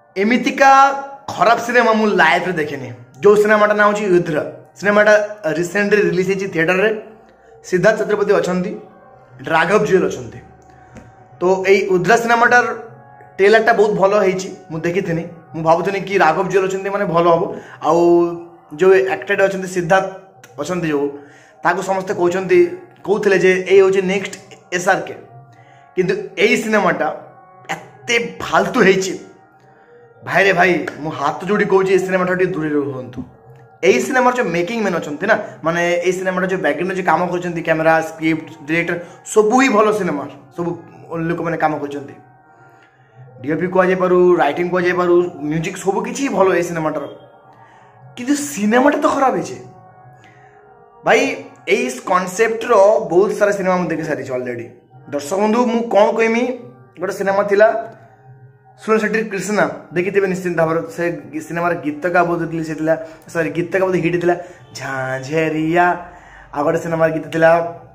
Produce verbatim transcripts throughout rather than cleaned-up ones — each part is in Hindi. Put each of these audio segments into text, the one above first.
एमितिका खराब सिनेमा मु लाइफ रे देखिनी। जो सिनेमाटा ना होची युद्ध सिनेमाटा रिसेंटली रिलीज होची थिएटर रे। सिद्धार्थ छत्रपति अछंती, राघव जुएल अछंती। तो एई उद्रा सिनेमाटार ट्रेलरटा बहुत भलो होईची। मु देखिथिनी, मु भाबुथिनी कि राघव जुएल अछंती माने भलो हबो। आउ जो एक्टेड अछंती सिद्धार्थ अछंती जो ताको समस्त कहउछंती कहउथिले जे एई होची नेक्स्ट एसआरके, किंतु एई सिनेमाटा एते फालतू होईची भाई रे भाई। मु हाथ जोड़ी कहूँ सिनेमाटा दूर रुहतु। यही सिनेमार जो मेकिंग मैन अच्छा ना माने ये सिनेमाटा जो बैकग्राउंड जो काम कर कैमेरा स्क्रिप्ट डायरेक्टर सबू ही भल सिनेमा सब लोक मैंने काम कर डीओपी कहुपर राइटिंग कहुपर म्यूजिक सबकि भल ये सिनेमाटार, कि सिनेमाटा तो खराब है भाई। यही कॉन्सेप्ट रो बहुत सारा सिनेमा मुझे देखी सारी अलरेडी। दर्शक बंधु मु कौन कहमी गोटे सिनेमा थिला सुनील शेट्टी कृष्णा देखिथे निश्चिंत भाव से सिनेमार गीत का बहुत रिलीज होता सॉरी गीत का बहुत हिट था झांझरिया। आ गोटे सिनेमार गीत था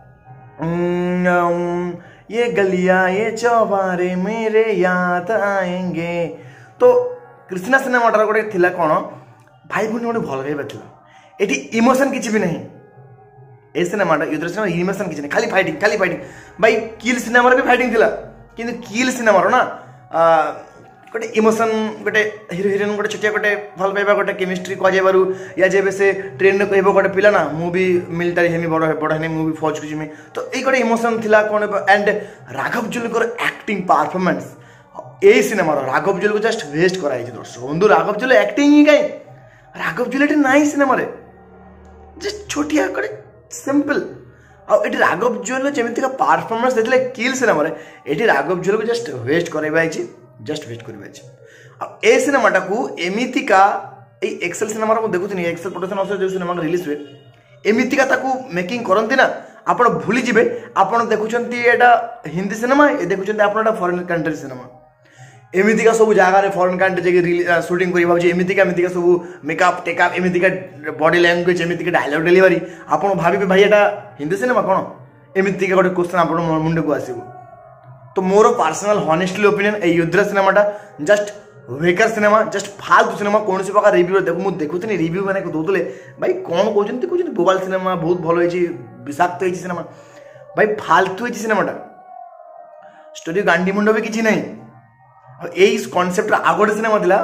ये गलिया ये चौबारे मेरे याद आएंगे। तो कृष्णा सिनेमाटार गोटे थिला कौन भाई भूनी गोटे भल गाइबा थिला। एटी इमोशन किछि भी नहीं ए सिनेमाटा युद्ध सिनेमा इमोशन किछि नहीं, खाली फाइटिंग खाली फाइटिंग भाई। किल सिनेमार भी फाइटिंग थिला, किंतु किल सिनेमार ना गोटे इमोशन गोटे हिरो हिरोइन गोटे छोटिया गोटे भल पाइबा गोटे केमिस्ट्री कहुबारू या जब से ट्रेन में कह गोटे पिला ना मु भी मिलिटारी हेमी बड़ बड़ हेमी मु भी फौज को जिमी। तो ये गोटे इमोशन थिला कौन। And Raghav Juyal acting performance यही सिनेमार राघव जुएल को जस्ट वेस्ट कराई दर्शक बंधु। राघव जुएल एक्टिंग ही कहीं राघव जुएल ना सिनेमा जस्ट छोटिया गोटे सिंपल आठ राघव जुएल जमीती परफॉर्मेंस देते किल सिनेमा ये राघव जुएल को जस्ट वेस्ट कराई जस्ट वेस्ट कर ए सिनेमाटा को एमितिका एक्सेल सिनेमा देखुनी एक्सेल प्रोडक्शन जो सिनेमा रिलीज हुए एमितिका ताकू मेकिंग करती ना आप भूली जाए। आप देखुं हिंदी सिनेमा ये देखुं आप फॉरेन कंट्री सिनेमा एमितिका सब जगह फॉरेन कंट्री जाके शूटिंग कर एमितिका एमितिका सब मेकअप टेकअप एमितिका बॉडी लैंग्वेज एमितिका डायलॉग डेलीवरी आप भावे भाई एटा हिंदी सिनेमा कौन एमितिका गोटे क्वेश्चन आप मुंड को आसो। तो मोर पर्सनल हॉनेस्टली ओपिनियन ए युद्ध सिनेमाटा जस्ट वेकर सिनेमा जस्ट फालतू सिनेमा कौन सी प्रकार रिव्यू देखो मुझे देखुनी रिव्यू मैंने दौले भाई कौन कहते कहते बोबाल सिनेमा बहुत भल होती विषाक्त होती सिनेमा भाई फालतू होती सिनेमाटा स्टोरी गांडी मुंड भी किसी ना यही कॉन्सेप्ट आग गोटे सिनेमा थिला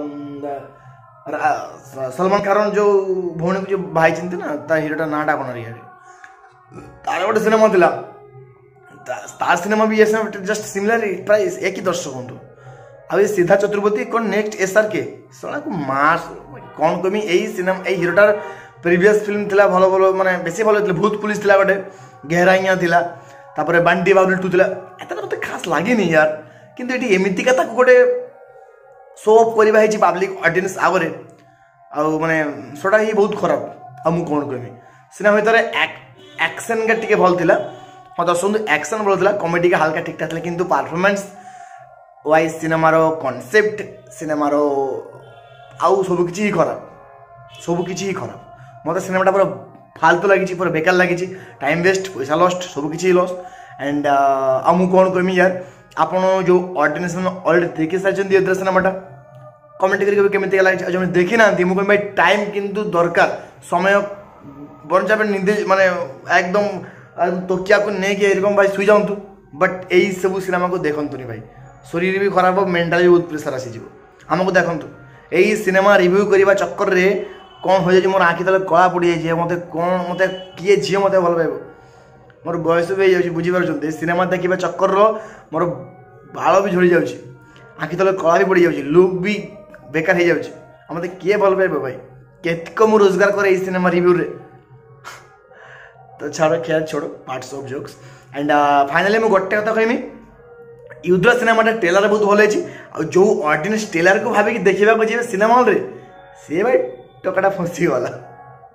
सलमान खान जो भौणी को जो भाई चिंती ना ता हिरोटा नाटा कौन तार गोटे सिनेमा थिला तार सिनेमा भी जस्ट सिमिलर प्राइस एक ही दर्शक बंधु। अब सिद्धार्थ छत्रपति कौन नेक्स्ट एसआरके सला को मास कौन कमी यही सिनेमा यही हिरोटार प्रीवियस फिल्म थिला भलो भलो माने बेसी भलो थिला भूत पुलिस थिला गोटे गहराइया थिला तापर बांटी बाबुल टू थिला एतना मते खास लागे नहीं यार। किंतु एटी एमितिका ताको गोटे शो ऑफ करबा हेची पब्लिक ऑडियंस आगरे आ माने सोडा ही बहुत खराब। आ मु कौन कमी सिनेमा भीतर एक्शन का टिके भल थिला हाँ दर्शक एक्शन भल था कॉमेडी का हल्का ठीक ठाक था, किंतु परफॉर्मेंस वाइज सिनेमार कॉन्सेप्ट सिनेमार आउ सबकि ही खराब सबकि ही खराब। मत सिनेमाटा पूरा फालतू लगी पूरा बेकार लगी टाइम वेस्ट पैसा लस्ट सबकि लस। एंड आ मु कौन कहमी यार आप जो ऑडियंस अलरेडी देखी सारी युद्ध सिनेमाटा कमेंट करके लगे जो देखी ना मुझे भाई टाइम किंतु दरकार समय बरंच आप निदे माने एकदम तकिया को नहीं भाई शुई जाऊँ बट यही सब सिनेमा को देखनी भाई शरीर भी खराब मेंटाली बहुत प्रेसर आसीज आमको देखूँ यही सिनेमा रिव्यू करने चक्कर रे कौन हो जाए मोर आँखि तले कला पड़ जाए मत कौन मत किए झी मत भल पाइब मोर बयस भी हो बुझीपार सिनेमा देखा चक्कर मोर बाल भी झड़ी जाऊँगी आँखि तले कला भी पड़ जाऊँगी लुक भी बेकार हो जाऊँगी मत किए भल पाइब भाई केतक मु रोजगार करे सिनेमा रिव्यू रे। तो छाड़ खेल छोड़ parts of jokes and finally मुझे गोटे कथा कहमी युद्ध सिनेमाटा ट्रेलर बहुत भल है जो ऑडियंस ट्रेलर को भाविक देखा जी सिनेमा हॉल रे सी भाई टकाटा फसीगला।